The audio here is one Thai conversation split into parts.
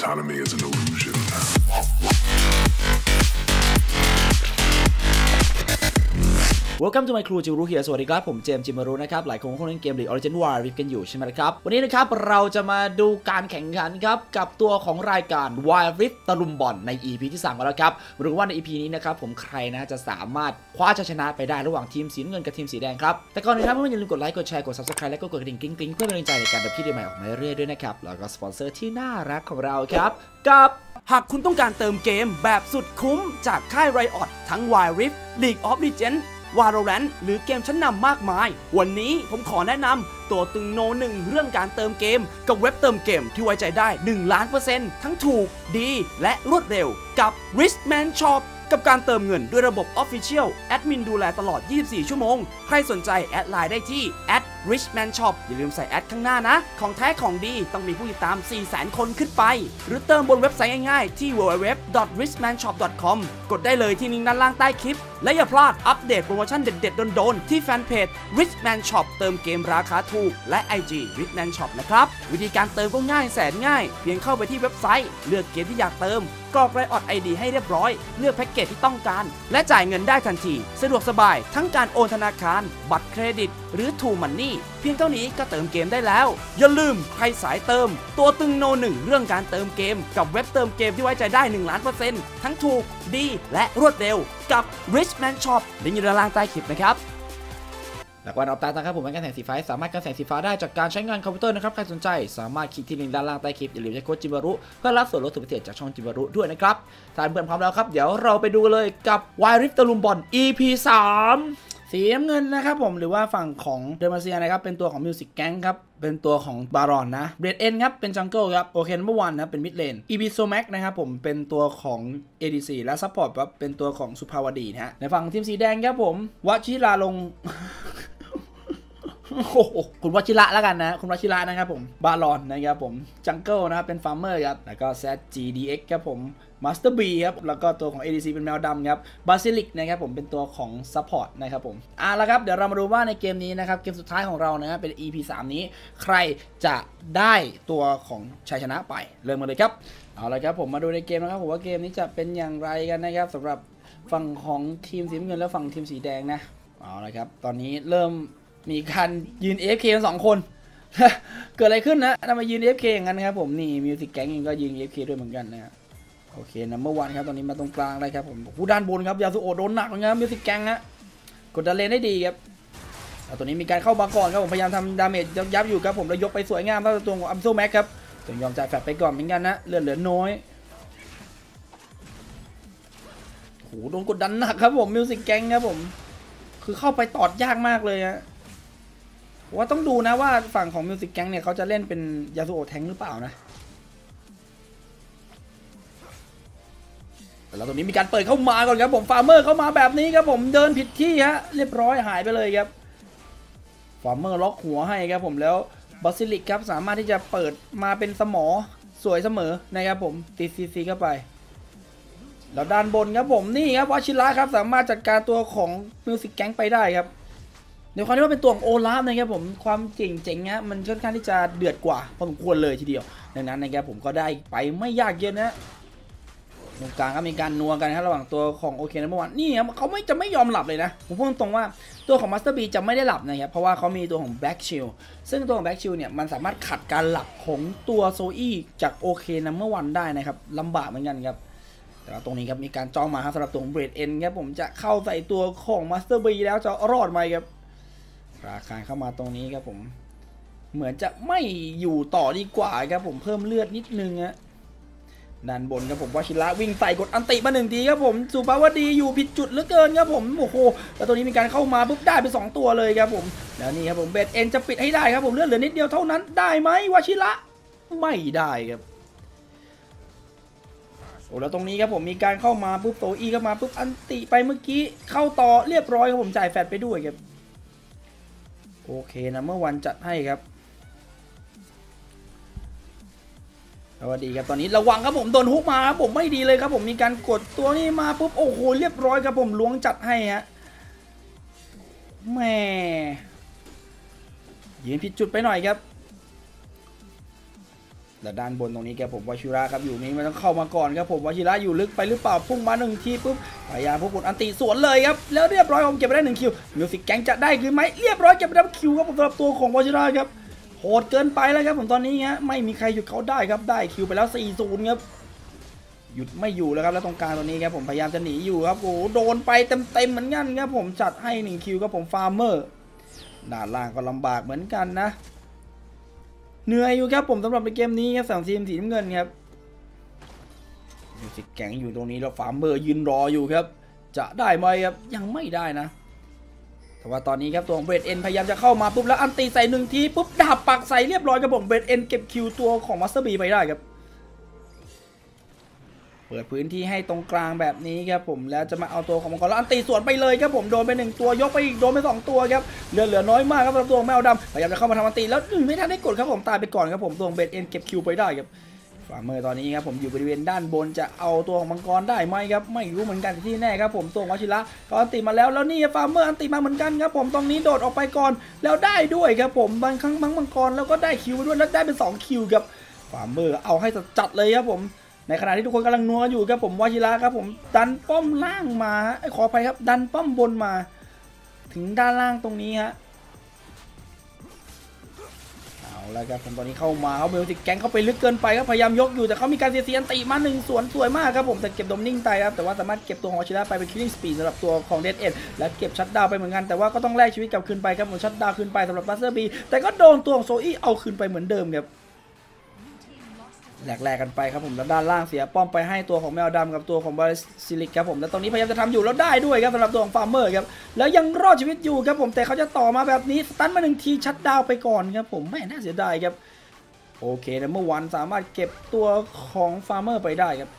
autonomy is an illusion. Welcome to my crew จิวรุเฮียสวัสดีครับผมเจมส์จิมารุนะครับหลายคนคงเล่นเกม League Origin War Rift กันอยู่ใช่ไหมครับวันนี้นะครับเราจะมาดูการแข่งขันครับกับตัวของรายการ Wild Rift ตะลุมบอลใน EP ที่3กันแล้วครับหรือว่าใน EP นี้นะครับผมใครนะจะสามารถคว้าชัยชนะไปได้ระหว่างทีมสีเงินกับทีมสีแดงครับแต่ก่อนอื่นครับเพื่อนๆอย่าลืมกดไลค์กดแชร์กด Subscribe และก็กดกระดิ่งกริ๊งๆเพื่อเป็นกำลังใจในการทำคลิปใหม่ออกมาเรื่อยๆด้วยนะครับแล้วก็สปอนเซอร์ที่น่ารักของเราครับกับหากคุณต้องการเติมเกมแบบสุดคุ้มจากค่าย Riot ทั้ง Wild Rift League of Legends Valorant หรือเกมชั้นนำมากมายวันนี้ผมขอแนะนำตัวตึงโนหนึ่งเรื่องการเติมเกมกับเว็บเติมเกมที่ไว้ใจได้ 1,000,000% ทั้งถูกดีและรวดเร็วกับ Richman Shop กับการเติมเงินด้วยระบบ Official แอดมินดูแลตลอด 24 ชั่วโมงใครสนใจแอดไลน์ได้ที่ @richman shop อย่าลืมใส่แอดข้างหน้านะของแท้ของดีต้องมีผู้ติดตาม 400,000 คนขึ้นไปหรือเติมบนเว็บไซต์ง่ายๆที่ www.richmanshop.com กดได้เลยที่ลิงก์ด้านล่างใต้คลิปและอย่าพลาดอัปเดตโปรโมชั่นเด็ดๆโดนๆที่แฟนเพจ Richman Shop เติมเกมราคาถูกและ IG Richman Shop นะครับวิธีการเติมก็ง่ายแสนง่ายเพียงเข้าไปที่เว็บไซต์เลือกเกมที่อยากเติมกรอก Riot ID ให้เรียบร้อยเลือกแพ็กเกจที่ต้องการและจ่ายเงินได้ทันทีสะดวกสบายทั้งการโอนธนาคารบัตรเครดิตหรือ True Money เพียงเท่านี้ก็เติมเกมได้แล้วอย่าลืมใครสายเติมตัวตึงโนหนึ่งเรื่องการเติมเกมกับเว็บเติมเกมที่ไว้ใจได้ 1,000,000% ทั้งถูกดีและรวดเร็วกับ Richman Shop ลิงก์อยู่ด้านล่างใต้คลิปนะครับหลักวันออฟตาครับผมเป็นการแข่งสีฟ้าสามารถการแข่งสีฟ้าได้จากการใช้งานคอมพิวเตอร์นะครับใครสนใจสามารถคลิกที่ลิงก์ด้านล่างใต้คลิปอย่าลืมใช้โค้ดจิบารุเพื่อรับส่วนลดสุดพิเศษจากช่องจิบารุด้วยนะครับถ้าเพื่อนพร้อมแล้วครับเดี๋ยวเราไปดูเลยกับ Wild Rift ตะลุมบอล EP 3สีน้ำเงินนะครับผมหรือว่าฝั่งของเดอร์มาเซียนะครับเป็นตัวของมิวสิกแก๊งครับเป็นตัวของบารอนนะเบรดเอ็นครับเป็นจังเกิลครับโอเคนัมเบอร์วันนะเป็นมิดเลนอีบีโซแม็กนะครับผมเป็นตัวของ ADC และซัพพอร์ตครับเป็นตัวของสุภาวดีนะฮะในฝั่งทีมสีแดงครับผมวชิราลง คุณวชิระแล้วกันนะคุณวชิระนะครับผมบารอนนะครับผมจังเกิลนะครับเป็นฟาร์มเมอร์ครับแล้วก็ ZGDX ครับผมมาสเตอร์บีครับแล้วก็ตัวของ ADC เป็นแมวดำครับบาซิลิกนะครับผมเป็นตัวของซัพพอร์ตนะครับผมแล้วครับเดี๋ยวเรามาดูว่าในเกมนี้นะครับเกมสุดท้ายของเรานะครับเป็น EP 3นี้ใครจะได้ตัวของชัยชนะไปเริ่มมาเลยครับเอาละครับผมมาดูในเกมนะครับผมว่าเกมนี้จะเป็นอย่างไรกันนะครับสำหรับฝั่งของทีมสีน้ำเงินและฝั่งทีมสีแดงนะเอาละครับตอนนี้เริ่มมีการยืน AFK 2 คนเกิดอะไรขึ้นนะทำไมยืน AFK อย่างนั้นครับผมนี่มิวสิกแก๊งเองก็ยืน AFK ด้วยเหมือนกันนะครับโอเคนัมเบอร์วันครับตอนนี้มาตรงกลางเลยครับผมผู้ด้านบนครับยาสุโอะโดนหนักเลยครับมิวสิกแก๊งฮะกดดันเลนได้ดีครับตัวนี้มีการเข้ามาก่อนครับผมพยายามทำดาเมจยับอยู่ครับผมแล้วยกไปสวยงามแล้วตัวของอัมโซแม็กครับต้องยอมจ่ายแฟตไปก่อนเหมือนกันนะเลือดเหลือน้อยโหโดนกดดันหนักครับผมมิวสิกแก๊งครับผมคือเข้าไปตอดยากมากเลยฮะว่าต้องดูนะว่าฝั่งของมิวสิกแก๊งเนี่ยเขาจะเล่นเป็นยาสุโอะแทงหรือเปล่านะแล้วตรงนี้มีการเปิดเข้ามาก่อนครับผมฟาร์เมอร์เข้ามาแบบนี้ครับผมเดินผิดที่ฮะเรียบร้อยหายไปเลยครับฟาร์เมอร์ล็อกหัวให้ครับผมแล้วบาซิลิกครับสามารถที่จะเปิดมาเป็นสมอสวยเสมอนะครับผมตีซีเข้าไปแล้วด้านบนครับผมนี่ครับวชิระครับสามารถจัดการตัวของมิวสิกแก๊งไปได้ครับในความที่ว่าเป็นตัวของโอลาฟนะครับผมความเจ๋งๆนะมันค่อนข้างที่จะเดือดกว่าพอสมควรเลยทีเดียวดังนั้นนะครับผมก็ได้ไปไม่ยากเย็นนะตรงกลางก็มีการนัวกันครับระหว่างตัวของโอเคนะเมื่อวานนี่ครับเขาจะไม่ยอมหลับเลยนะผมพูดตรงว่าตัวของมาสเตอร์บีจะไม่ได้หลับนะครับเพราะว่าเขามีตัวของแบล็กชิลซึ่งตัวของแบล็กชิลเนี่ยมันสามารถขัดการหลับของตัวโซอี้จากโอเคนะเมื่อวันได้นะครับลำบากเหมือนกันครับแต่ตรงนี้ครับมีการจ้องมาครับสำหรับตัวของเบรดเอ็นครับผมจะเข้าใส่ตัวของมาสเตอร์บีแล้วจะรอดไหมครับราคาเข้ามาตรงนี้ครับผมเหมือนจะไม่อยู่ต่อดีกว่าครับผมเพิ่มเลือดนิดนึงฮะด้านบนครับผมวชิระวิ่งใส่กดอันติมา1 ทีครับผมสุภาวดีอยู่ผิดจุดเหลือเกินครับผมโอ้โหแล้วตัวนี้มีการเข้ามาปุ๊บได้ไป2 ตัวเลยครับผมแล้วนี่ครับผมเบดเอ็นจะปิดให้ได้ครับผมเลือดเหลือนิดเดียวเท่านั้นได้ไหมวชิระไม่ได้ครับโอ้แล้วตรงนี้ครับผมมีการเข้ามาปุ๊บโตอีเข้ามาปุ๊บอันติไปเมื่อกี้เข้าต่อเรียบร้อยครับผมจ่ายแฟตไปด้วยครับโอเคนะเมื่อวันจัดให้ครับสวัสดีครับตอนนี้ระวังครับผมโดนฮุกมาครับผมไม่ดีเลยครับผมมีการกดตัวนี้มาปุ๊บโอ้โหเรียบร้อยครับผมล้วงจัดให้ฮะแม่ยืนผิดจุดไปหน่อยครับและด้านบนตรงนี้ครับผมวชิระครับอยู่นี้มันต้องเข้ามาก่อนครับผมวชิระอยู่ลึกไปหรือเปล่าพุ่งมา1ทีปุ๊บพยายามพวกคุณอันติสวนเลยครับแล้วเรียบร้อยผมเก็บไปได้1คิวมิวสิกแก๊งจะได้คือไหมเรียบร้อยเก็บไปได้คิวครับผมสำหรับตัวของวชิระครับโหดเกินไปแล้วครับผมตอนนี้ฮะไม่มีใครหยุดเขาได้ครับได้คิวไปแล้ว4-0ครับหยุดไม่อยู่แล้วครับแล้วตรงกลางตัวนี้ครับผมพยายามจะหนีอยู่ครับโอ้โดนไปเต็มเหมือนกันครับผมจัดให้1คิวครับผมฟาร์เมอร์ด้านล่างก็ลำบากเหมือนกันนะเหนื่อยอยู่ครับผมสำหรับในเกมนี้ครับ3ทีมสีน้ำเงินครับมิวสิกแก๊งอยู่ตรงนี้แล้วฟาร์เมอร์ยืนรออยู่ครับจะได้ไหมครับยังไม่ได้นะแต่ว่าตอนนี้ครับตัวของเบรดเอ็นพยายามจะเข้ามาปุ๊บแล้วอันตีใส่1ทีปุ๊บดาบปักใส่เรียบร้อยครับผมเบรดเอ็นเก็บคิวตัวของมาสเตอร์บีไปได้ครับเปิดพื้นที่ให้ตรงกลางแบบนี้ครับผมแล้วจะมาเอาตัวของมังกรแล้วอันตีสวนไปเลยครับผมโดนไป1ตัวยกไปอีกโดนไป2ตัวครับเหลือน้อยมากครับสำหรับตัวของแมวดำพยายามจะเข้ามาทำอันตีแล้วไม่ทันได้กดครับผมตายไปก่อนครับผมตัวของเบรดเอ็นเก็บคิวไปได้ครับฟาร์เมอร์ตอนนี้ครับผมอยู่บริเวณด้านบนจะเอาตัวของมังกรได้ไหมครับไม่รู้เหมือนกันที่แน่ครับผมตัววชิระก็อันตีมาแล้วนี่ฟาร์เมอร์อันตีมาเหมือนกันครับผมตรงนี้โดดออกไปก่อนแล้วได้ด้วยครับผมบางครั้งมังกรแล้วก็ได้คิวด้วยแล้วได้เป็น2คิวครับฟาร์เมอร์เอาให้จัดเลยครับผมในขณะที่ทุกคนกำลังนัวอยู่ครับผมวชิระครับผมดันป้อมล่างมาขออภัยครับดันป้อมบนมาถึงด้านล่างตรงนี้ฮะเอาละครับผมตอนนี้เข้ามาเขาเบลติกแก๊งเข้าไปลึกเกินไปครับพยายามยกอยู่แต่เขามีการเสียอันติมา1สวนสวยมากครับผมแต่เก็บดมนิ่งไปครับแต่ว่าสามารถเก็บตัวของวชิระไปเป็นคิลลิ่งสปีดสำหรับตัวของเดดเอ็ดและเก็บชัดดาวไปเหมือนกันแต่ว่าก็ต้องแลกชีวิตกลับคืนไปครับผมชัดดาวคืนไปสำหรับบัสเตอร์บีแต่ก็โดนตัวของโซอี้เอาคืนไปเหมือนเดิมครับแหลกกันไปครับผมแล้วด้านล่างเสียป้อมไปให้ตัวของแมวดำกับตัวของบาซิลิกครับผมแล้วตรงนี้พยายามจะทำอยู่แล้วได้ด้วยครับสำหรับตัวของฟาร์เมอร์ครับแล้วยังรอดชีวิตอยู่ครับผมแต่เขาจะต่อมาแบบนี้สตันมา1ทีชัดดาวไปก่อนครับผมไม่น่าเสียดายครับโอเคนะเมื่อวันสามารถเก็บตัวของฟาร์เมอร์ไปได้ครับ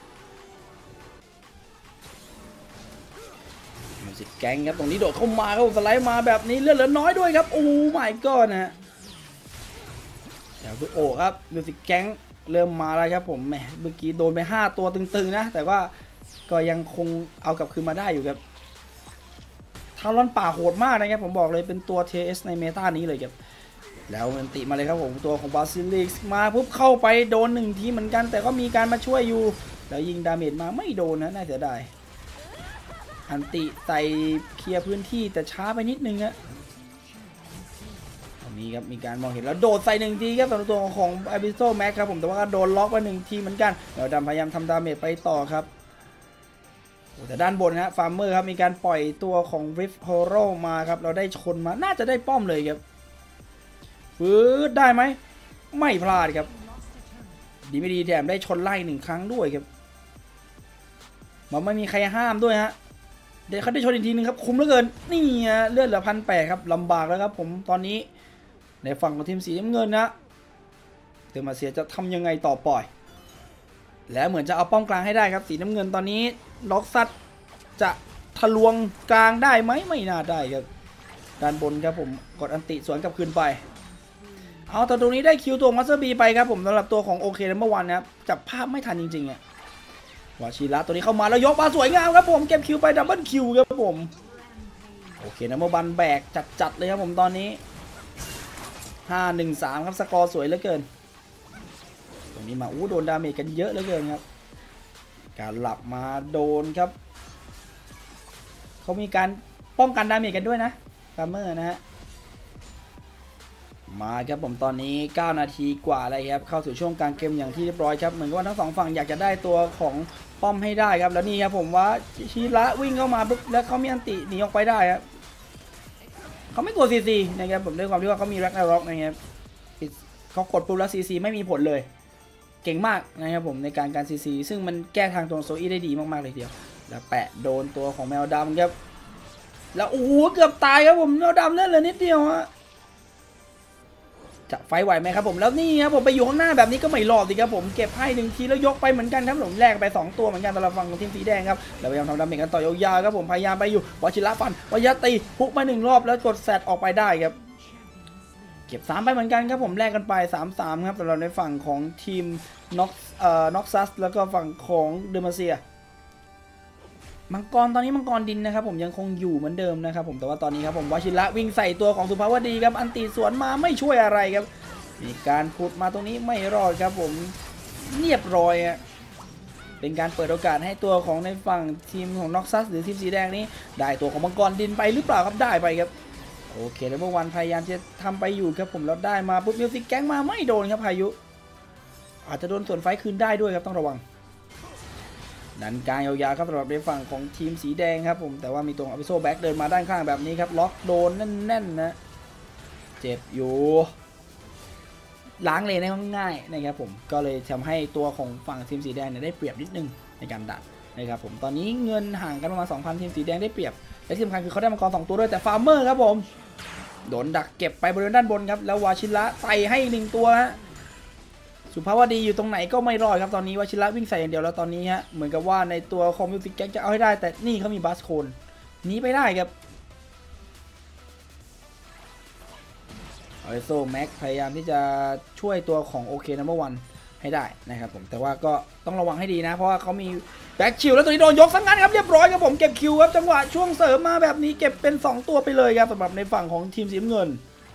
มิวสิกแก๊งครับตรงนี้โดดเข้ามาครับผมสไลด์มาแบบนี้เลือดเหลือน้อยด้วยครับโอ้ไม่ก็นะเดี๋ยวดูโอ้ครับมิวสิกแก๊งเริ่มมาแล้วครับผมแหมเมื่อกี้โดนไป5ตัวตึงๆนะแต่ว่าก็ยังคงเอากลับคืนมาได้อยู่ครับทารอนป่าโหดมากนะครับผมบอกเลยเป็นตัว TS ในเมตานี้เลยครับแล้วมันติมาเลยครับผมตัวของบาซิลิกมาปุ๊บเข้าไปโดน1ทีเหมือนกันแต่ก็มีการมาช่วยอยู่แล้วยิงดาเมจมาไม่โดนนะน่าเสียดายอันติใส่เคลียร์พื้นที่แต่ช้าไปนิดนึงอะนี่ครับมีการมองเห็นแล้วโดดใส่1ทีครับสำหรับตัวของอาบิโซแม็กครับผมแต่ว่าก็โดนล็อกไป1ทีเหมือนกันแล้วดำพยายามทำดาเมจไปต่อครับแต่ด้านบนฮะฟาร์เมอร์ครับมีการปล่อยตัวของริฟโฮโรมาครับเราได้ชนมาน่าจะได้ป้อมเลยครับฟื้นได้ไหมไม่พลาดครับดีไม่ดีแถมได้ชนไล่1ครั้งด้วยครับมันไม่มีใครห้ามด้วยฮะเดี๋ยวเขาได้ชนอีกทีนึงครับคุ้มเหลือเกินนี่เลือดเหลือ1,800ครับลำบากแล้วครับผมตอนนี้ในฝั่งของทีมสีน้ำเงินนะเดมาเซียจะทำยังไงต่อปล่อยแล้วเหมือนจะเอาป้อมกลางให้ได้ครับสีน้ำเงินตอนนี้ล็อกซัดจะทะลวงกลางได้ไหมไม่น่าได้ครับด้านบนครับผมกดอันติสวนกลับคืนไปเอาแต่ตรงนี้ได้คิวตัวมัสเตอร์บีไปครับผมสำหรับตัวของโอเคเมื่อวานนะครับจับภาพไม่ทันจริงๆวาชิระตัวนี้เข้ามาแล้วยกมาสวยงามครับผมเก็บคิวไปดับเบิลคิวครับผมโอเคนะเมื่อวันแบกจัดเลยครับผมตอนนี้5-1-3ครับสกอร์สวยเหลือเกินตรงนี้มาโดนดาเมจกันเยอะเหลือเกินครับการหลับมาโดนครับเขามีการป้องกันดาเมจกันด้วยนะฟาร์เมอร์นะฮะมาครับผมตอนนี้9นาทีกว่าอะไรครับเข้าสู่ช่วงกลางเกมอย่างที่เรียบร้อยครับเหมือนกับว่าทั้ง2ฝั่งอยากจะได้ตัวของป้อมให้ได้ครับแล้วนี่ครับผมว่าชิระวิ่งเข้ามาปุ๊บแล้วเขามีอันติหนีออกไปได้ครับเขาไม่กดซีซีนะครับผมด้วยความที่ว่าเขามีแร็กนาร็อกนะครับเขากดปุ๊บแล้วซีซีไม่มีผลเลยเก่งมากนะครับผมในการซีซีซึ่งมันแก้ทางตัวโซอี้ได้ดีมากๆเลยทีเดียวแล้วแปะโดนตัวของแมวดำครับแล้วโอ้โหเกือบตายครับผมแมวดำเล่นเลยนิดเดียวฮะจะไฟไหวไหมครับผมแล้วนี่ครับผมไปอยู่ข้างหน้าแบบนี้ก็ไม่รอดสิครับผมเก็บให้1ทีแล้วยกไปเหมือนกันครับผมแลกไป2ตัวเหมือนกันสำหรับฝั่งของทีมสีแดงครับแล้วพยายามทำดาเมจกันต่อยาวๆครับผมพยายามไปอยู่วชิระฟันวชิระตีพุกมา1รอบแล้วกดแซดออกไปได้ครับเก็บ3ไปเหมือนกันครับผมแลกกันไป 3-3 ครับสำหรับในฝั่งของทีมน็อกซัสแล้วก็ฝั่งของเดอมาเซียมังกรตอนนี้มังกรดินนะครับผมยังคงอยู่เหมือนเดิมนะครับผมแต่ว่าตอนนี้ครับผมวชิระวิ่งใส่ตัวของสุภาวดีครับอันตีสวนมาไม่ช่วยอะไรครับมีการพุดมาตรงนี้ไม่รอดครับผมเรียบร้อยอะเป็นการเปิดโอกาสให้ตัวของในฝั่งทีมของน็อกซัสหรือทีมสีแดงนี้ได้ตัวของมังกรดินไปหรือเปล่าครับได้ไปครับโอเคแล้วเมื่อวันพยายามจะทำไปอยู่ครับผมแล้วได้มาปุ๊บมิวสิกแก๊งมาไม่โดนครับพายุอาจจะโดนส่วนไฟคืนได้ด้วยครับต้องระวังดันกลางยาวๆครับสำหรับในฝั่งของทีมสีแดงครับผมแต่ว่ามีตัวอภิโซแบ็กเดินมาด้านข้างแบบนี้ครับล็อกโดนแน่นๆนะเจ็บอยู่ล้างเลนได้ง่ายนะครับผมก็เลยทำให้ตัวของฝั่งทีมสีแดงเนี่ยได้เปรียบนิดนึงในการดันนะครับผมตอนนี้เงินห่างกันประมาณ 2,000 ทีมสีแดงได้เปรียบและที่สำคัญคือเขาได้มังกร2ตัวด้วยแต่ฟาร์มเมอร์ครับผมโดนดักเก็บไปบริเวณด้านบนครับแล้ววาชิระไต่ให้1ตัวฮะสุภาวดีอยู่ตรงไหนก็ไม่รอดครับตอนนี้วาชิระวิ่งใส่อย่างเดียวแล้วตอนนี้ฮะเหมือนกับว่าในตัวคอมมิวสิกแก๊งจะเอาให้ได้แต่นี่เขามีบัสโคนหนีไปได้ครับโซแม็กพยายามที่จะช่วยตัวของโอเคนัมเบอร์วันให้ได้นะครับผมแต่ว่าก็ต้องระวังให้ดีนะเพราะว่าเขามีแบ็กคิวแล้วตัวนี้โดนยกซะงั้นครับเรียบร้อยครับผมเก็บคิวครับจังหวะช่วงเสริมมาแบบนี้เก็บเป็น2ตัวไปเลยครับสำหรับในฝั่งของทีมสีน้ำเงิน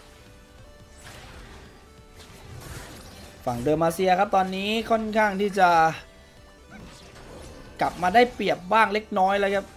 ฝั่งเดอร์มาเซียครับตอนนี้ค่อนข้างที่จะกลับมาได้เปรียบบ้างเล็กน้อยแล้วครับ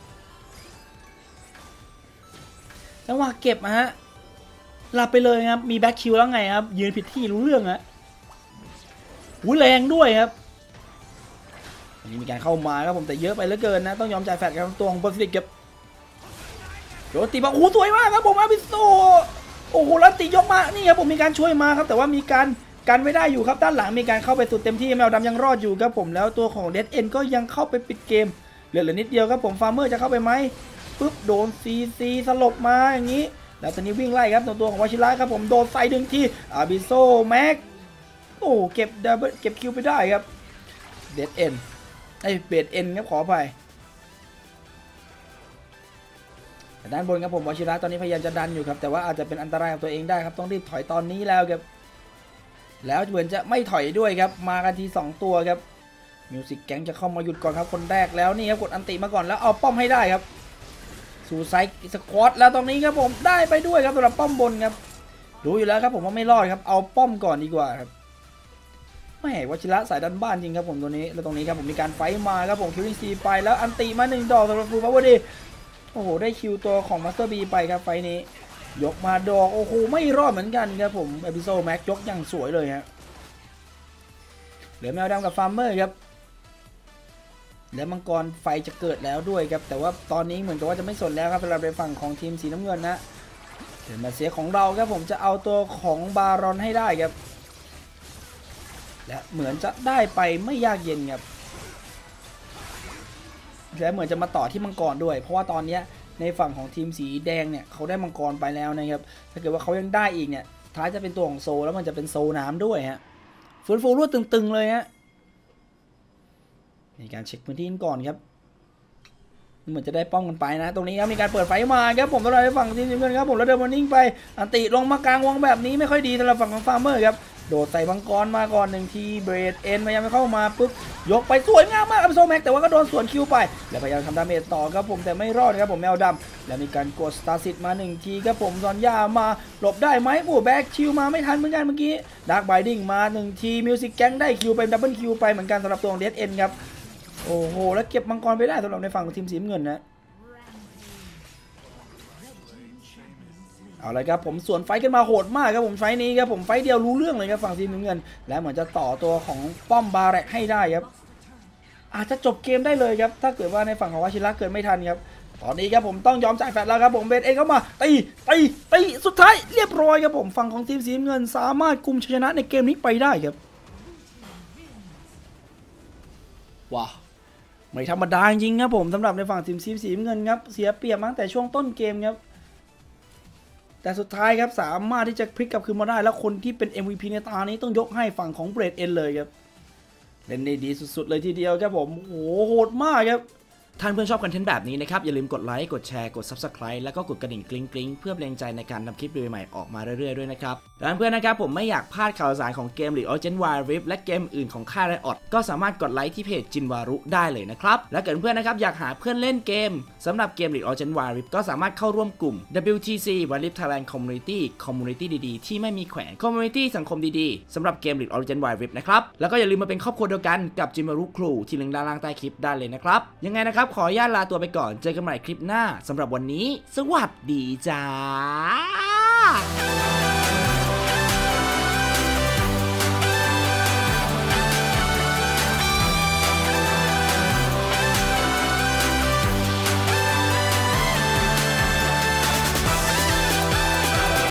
จังหวะเก็บนะฮะหลับไปเลยครับมีแบ็คคิวแล้วไงครับยืนผิดที่รู้เรื่องฮะแรงด้วยครับอันนี้มีการเข้ามาครับผมแต่เยอะไปเหลือเกินนะต้องยอมจ่ายแฟตกับตัวของบอสฟิกครับโรตีบอกโอ้โหสวยมากครับผมอาบิโซโอ้โหแล้วตียกมานี่ครับผมมีการช่วยมาครับแต่ว่ามีการกันไม่ได้อยู่ครับด้านหลังมีการเข้าไปสุดเต็มที่แมวดำยังรอดอยู่ครับผมแล้วตัวของเดดเอ็นก็ยังเข้าไปปิดเกมเหลือนิดเดียวครับผมฟาร์เมอร์จะเข้าไปไหมปุ๊บโดนซีสลบมาอย่างนี้แล้วตอนนี้วิ่งไล่ครับตัวของวาชิระครับผมโดนใส่ดึงที่อาบิโซแม็กโอ้เก็บดับเบิลเก็บคิวไปได้ครับเดดเอ็นไอเบดเอ็นครับขอไปด้านบนครับผมวาชิระตอนนี้พยายามจะดันอยู่ครับแต่ว่าอาจจะเป็นอันตรายกับตัวเองได้ครับต้องรีบถอยตอนนี้แล้วครับแล้วเหมือนจะไม่ถอยด้วยครับมากันที2ตัวครับมิวสิกแก๊งจะเข้ามาหยุดก่อนครับคนแรกแล้วนี่ครับกดอันติมาก่อนแล้วเอาป้อมให้ได้ครับสู่ไซส์สควอตแล้วตรงนี้ครับผมได้ไปด้วยครับสำหรับป้อมบนครับรู้อยู่แล้วครับผมว่าไม่รอดครับเอาป้อมก่อนดีกว่าครับไม่วชิระสายดันบ้านจริงครับผมตัวนี้แล้วตรงนี้ครับผมมีการไฟมาครับผมคิวริงซีไปแล้วอันติมา1 ดอกสำหรับฟูพาวเวอร์ดีโอ้โหได้คิวตัวของมาสเตอร์บีไปครับไฟนี้ยกมาดอกโอ้โหไม่รอดเหมือนกันครับผมเอพิโซดแม็กยกอย่างสวยเลยฮะเหลือแมวดำกับฟาร์มเมอร์ครับและมังกรไฟจะเกิดแล้วด้วยครับแต่ว่าตอนนี้เหมือนกับว่าจะไม่สนแล้วครับสำหรับในฝั่งของทีมสีน้ำเงินนะเดี๋ยวมาเสียของเราครับผมจะเอาตัวของบารอนให้ได้ครับและเหมือนจะได้ไปไม่ยากเย็นครับและเหมือนจะมาต่อที่มังกรด้วยเพราะว่าตอนนี้ในฝั่งของทีมสีแดงเนี่ยเขาได้มังกรไปแล้วนะครับถ้าเกิดว่าเขายังได้อีกเนี่ยท้ายจะเป็นตัวของโซแล้วมันจะเป็นโซน้ำด้วยฮะฟื้นฟูรวดตึงๆเลยฮะมีการเช็คพื้นที่ก่อนครับเหมือนจะได้ป้องกันไปนะตรงนี้ครับมีการเปิดไฟมาครับผมสำหรับฝั่งทีมสีน้ำเงินครับผมแล้วเดินบอลนิ่งไปอันติลงมากลางวงแบบนี้ไม่ค่อยดีสำหรับฝั่งของฟาร์มเมอร์ครับโดดใส่มังกรมาก่อน1ทีเบรดเอ็นพยายามเข้ามาปุ๊บยกไปสวยงามมากอัพโซแม็กแต่ว่าก็โดนสวนคิวไปแล้วพยายามทำดาเมจต่อครับผมแต่ไม่รอดครับผมแมวดำแล้วมีการกดสตาร์ซิตมา1ทีครับผมซอนยามาหลบได้ไหมโอ้แบ็กคิวมาไม่ทันเหมือนกันเมื่อกี้ดาร์กไบดิ้งมา1ทีมิวสิกแก๊งได้คิวไปดับเบิลคิวไปเหมือนกันสำหรับตัวของเดดเอ็นครับโอ้โหแล้วเก็บมังกรไปได้สำหรับในฝั่งของทีมสีน้ำเงินนะเอาเลยครับผมสวนไฟกันมาโหดมากครับผมไฟนี้ครับผมไฟเดียวรู้เรื่องเลยครับฝั่งทีมน้ำเงินและเหมือนจะต่อตัวของป้อมบาแรกให้ได้ครับอาจจะจบเกมได้เลยครับถ้าเกิดว่าในฝั่งของวชิระเกิดไม่ทันครับตอนนี้ครับผมต้องยอมจ่ายแฟตแล้วครับผมเบสเองเข้ามาตีสุดท้ายเรียบร้อยครับผมฝั่งของทีมสีน้ำเงินสามารถกุมชัยชนะในเกมนี้ไปได้ครับว้าไม่ธรรมดาจริงครับผมสำหรับในฝั่งทีมสีน้ำเงินครับเสียเปรียบมาตั้งแต่ช่วงต้นเกมครับแต่สุดท้ายครับสามารถที่จะพลิกกลับคืนมาได้แล้วคนที่เป็น MVP ในตานี้ต้องยกให้ฝั่งของเบรดเอ็นเลยครับเล่นได้ดีสุดๆเลยทีเดียวครับผมโอ้โหโหดมากครับท่านเพื่อนชอบคอนเทนต์แบบนี้นะครับอย่าลืมกดไลค์กดแชร์กด Subscribe แล้วก็กดกระดิ่งกริ๊งเพื่อเป็นแรงใจในการนำคลิปใหม่ๆออกมาเรื่อยๆด้วยนะครับและเพื่อนนะครับผมไม่อยากพลาดข่าวสารของเกม League of Legends Wild Rift และเกมอื่นของค่าย Riot ก็สามารถกดไลค์ที่เพจจินวารุได้เลยนะครับและเกิดเพื่อนนะครับอยากหาเพื่อนเล่นเกมสำหรับเกม League of Legends Wild Rift ก็สามารถเข้าร่วมกลุ่ม WTC Wild Rift Thailand Community ดีๆที่ไม่มีแขวน Community สังคมดีๆสำหรับเกม League of Legends Wild Rift นะครับแล้วก็อย่าลืมมาเป็นครอบครัวเดียวกันกับจินวารุครูที่ลิงก์ด้านล่างใต้คลิปได้เลยนะครับยังไงนะครับขออนุญาตลาตัวไปก่อนเจอกันใหม่คลิปหน้าสำหรับวันนี้สวัสดีจ้า